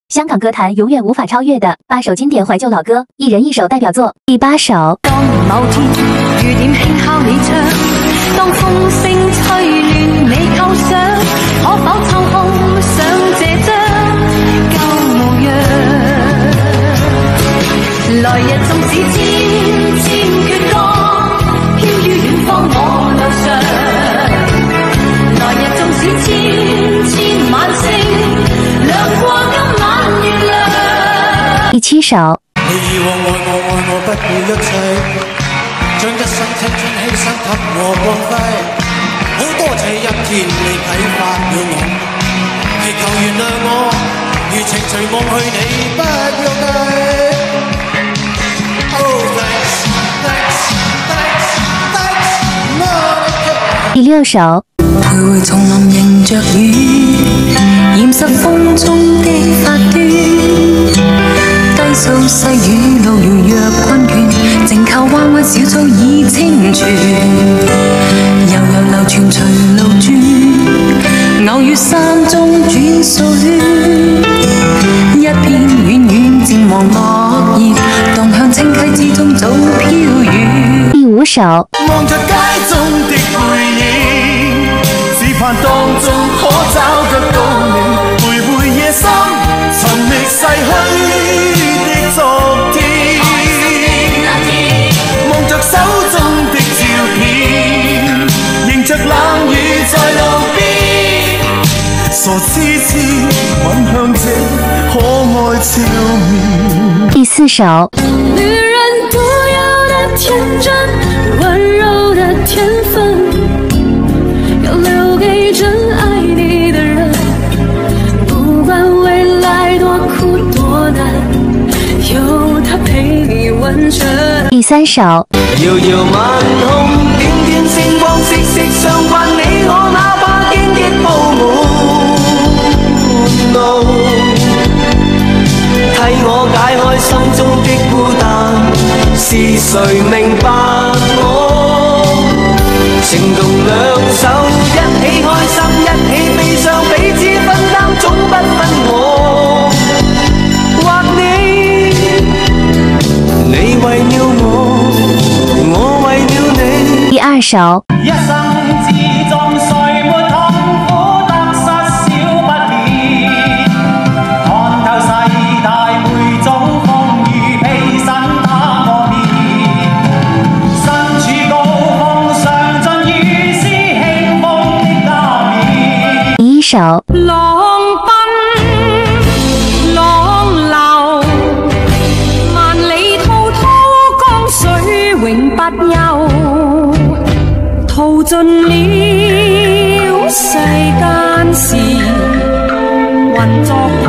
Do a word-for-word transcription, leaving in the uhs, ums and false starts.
香港歌坛永远无法超越的八首经典怀旧老歌，一人一首代表作。第八首。 當某天雨點輕敲你窗，當風聲吹亂你構想，可否抽空想這張舊模樣？來日縱使千千闕歌，飄於遠方我路上。來日縱使千千晚星，亮過今晚月亮。 第七首。 你以往愛我愛我不顧一切，將一生青春犧牲給我光輝，好多謝一天你啟發了我，祈求原諒我，如情隨夢去你不用計。Oh thanks thanks thanks thanks。 第六首。 徘徊叢林迎着雨，染濕風中的發端。低訴細雨路遙若困倦，靜靠彎彎小草已清泉。悠悠流傳隨路轉，偶遇山中轉數圈。一片遠遠漸黃落葉，蕩向清溪之中早飄遠。 第五首。 望着街中的背影，只盼當中可找得到你，徘徊夜深，尋覓逝去的昨天，望着手中的照片，迎着冷雨在路邊，傻痴痴吻向這可愛笑面。 第四首。 女人獨有的天真，溫柔的天分，要留給真愛你的人，不管未來多苦多難，有他陪你完成。 第三首。 遙遙晚空，點點星光，息息相關，你我哪怕荊棘鋪滿路，替我解開心中的孤單，是誰明白我？情動兩手，一起開心，一起悲傷，彼此分擔，總不分我或你。你為了我，我為了你。 第二首。 一生之中，誰沒痛苦得失少不免？看透世大會遭風雨，披身打過面。身處高峰上進，於是輕風的加冕。 第一首。 浪奔浪流，萬里滔滔江水永不休，淘盡了世間事，混作